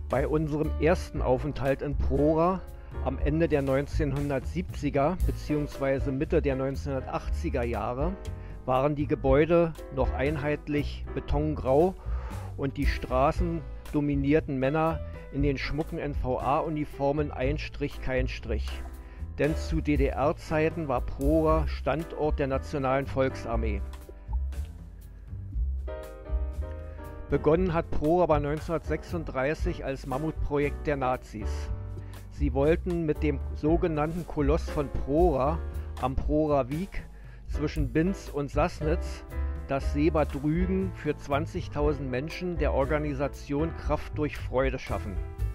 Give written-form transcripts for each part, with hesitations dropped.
Bei unserem ersten Aufenthalt in Prora am Ende der 1970er bzw. Mitte der 1980er Jahre waren die Gebäude noch einheitlich betongrau und die Straßen dominierten Männer in den schmucken NVA-Uniformen ein Strich kein Strich. Denn zu DDR-Zeiten war Prora Standort der Nationalen Volksarmee. Begonnen hat Prora aber 1936 als Mammutprojekt der Nazis. Sie wollten mit dem sogenannten Koloss von Prora am Prora-Wiek zwischen Binz und Sassnitz das Seebad Rügen für 20.000 Menschen der Organisation Kraft durch Freude schaffen.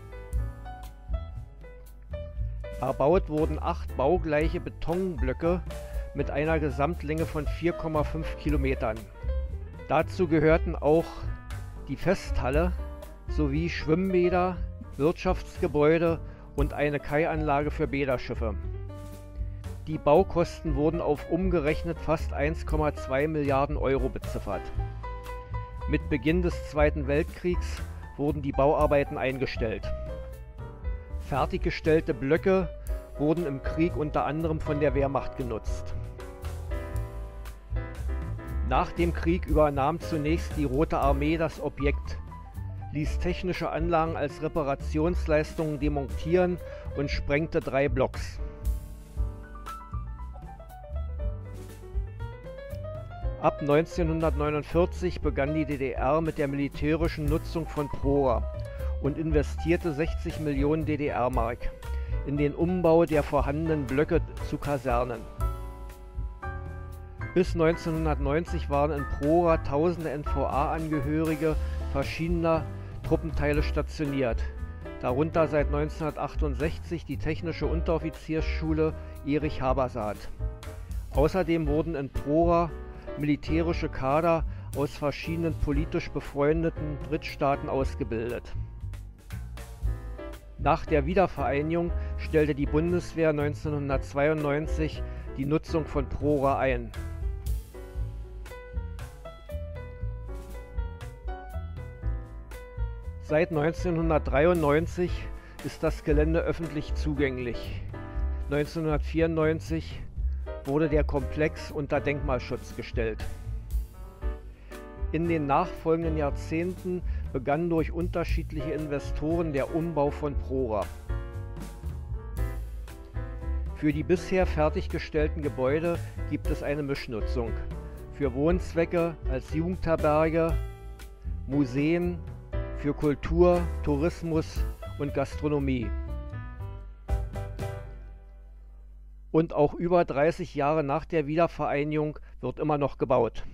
Erbaut wurden 8 baugleiche Betonblöcke mit einer Gesamtlänge von 4,5 Kilometern. Dazu gehörten auch die Festhalle sowie Schwimmbäder, Wirtschaftsgebäude und eine Kaianlage für Bäderschiffe. Die Baukosten wurden auf umgerechnet fast 1,2 Milliarden Euro beziffert. Mit Beginn des Zweiten Weltkriegs wurden die Bauarbeiten eingestellt. Fertiggestellte Blöcke wurden im Krieg unter anderem von der Wehrmacht genutzt. Nach dem Krieg übernahm zunächst die Rote Armee das Objekt, ließ technische Anlagen als Reparationsleistungen demontieren und sprengte 3 Blocks. Ab 1949 begann die DDR mit der militärischen Nutzung von Prora und investierte 60 Millionen DDR-Mark in den Umbau der vorhandenen Blöcke zu Kasernen. Bis 1990 waren in Prora tausende NVA-Angehörige verschiedener Truppenteile stationiert, darunter seit 1968 die Technische Unteroffiziersschule Erich Habersaat. Außerdem wurden in Prora militärische Kader aus verschiedenen politisch befreundeten Drittstaaten ausgebildet. Nach der Wiedervereinigung stellte die Bundeswehr 1992 die Nutzung von Prora ein. Seit 1993 ist das Gelände öffentlich zugänglich. 1994 wurde der Komplex unter Denkmalschutz gestellt. In den nachfolgenden Jahrzehnten begann durch unterschiedliche Investoren der Umbau von Prora. Für die bisher fertiggestellten Gebäude gibt es eine Mischnutzung. Für Wohnzwecke als Jugendherberge, Museen, für Kultur, Tourismus und Gastronomie. Und auch über 30 Jahre nach der Wiedervereinigung wird immer noch gebaut.